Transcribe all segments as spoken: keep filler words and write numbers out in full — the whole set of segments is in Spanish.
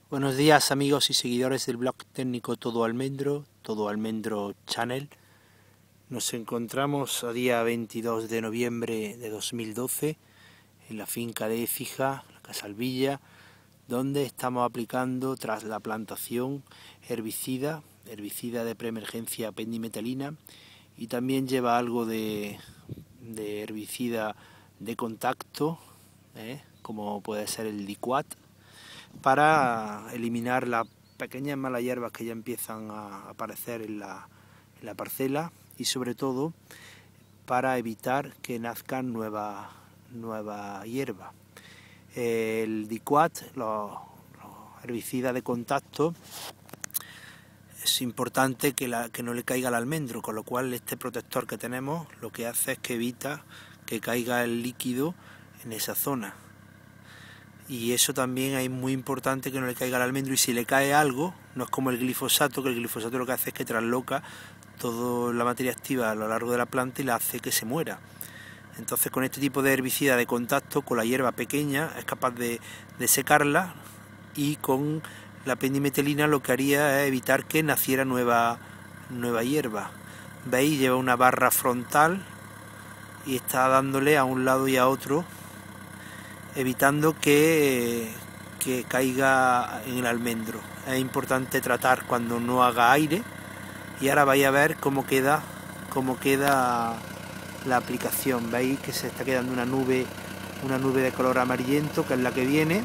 Buenos días amigos y seguidores del blog técnico Todo Almendro, Todo Almendro Channel. Nos encontramos a día veintidós de noviembre de dos mil doce en la finca de Écija, la Casa Alvilla, donde estamos aplicando tras la plantación herbicida, herbicida de preemergencia pendimetalina, y también lleva algo de, de herbicida de contacto, ¿eh? como puede ser el Diquat, para eliminar las pequeñas malas hierbas que ya empiezan a aparecer en la, en la parcela, y sobre todo para evitar que nazcan nuevas nueva hierbas. El Diquat, los, los herbicidas de contacto, es importante que, la, que no le caiga al almendro, con lo cual este protector que tenemos lo que hace es que evita que caiga el líquido en esa zona. Y eso también es muy importante, que no le caiga al almendro, y si le cae algo, no es como el glifosato, que el glifosato lo que hace es que trasloca toda la materia activa a lo largo de la planta y la hace que se muera. Entonces con este tipo de herbicida de contacto, con la hierba pequeña, es capaz de, de secarla, y con la pendimetalina lo que haría es evitar que naciera nueva, nueva hierba. ¿Veis? Lleva una barra frontal y está dándole a un lado y a otro, evitando que, que caiga en el almendro. Es importante tratar cuando no haga aire, y ahora vais a ver cómo queda, cómo queda la aplicación. Veis que se está quedando una nube, una nube de color amarillento, que es la que viene.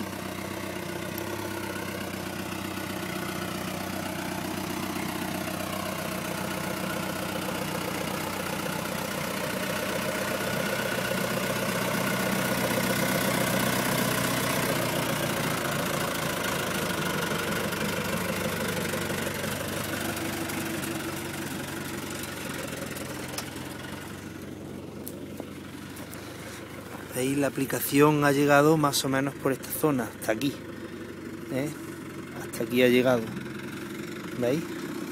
Veis, la aplicación ha llegado más o menos por esta zona, hasta aquí, ¿eh? Hasta aquí ha llegado, ¿veis?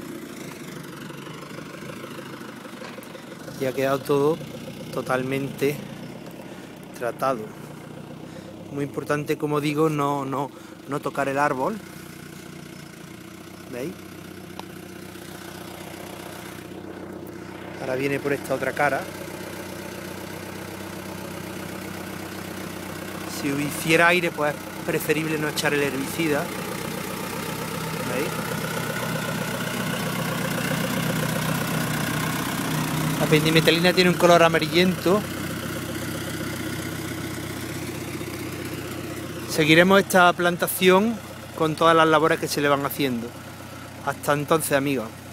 Y ha quedado todo totalmente tratado. Muy importante, como digo, no, no, no tocar el árbol, ¿veis? Ahora viene por esta otra cara. Si hiciera aire, pues es preferible no echar el herbicida. ¿Veis? La pendimetalina tiene un color amarillento. Seguiremos esta plantación con todas las labores que se le van haciendo. Hasta entonces, amigos.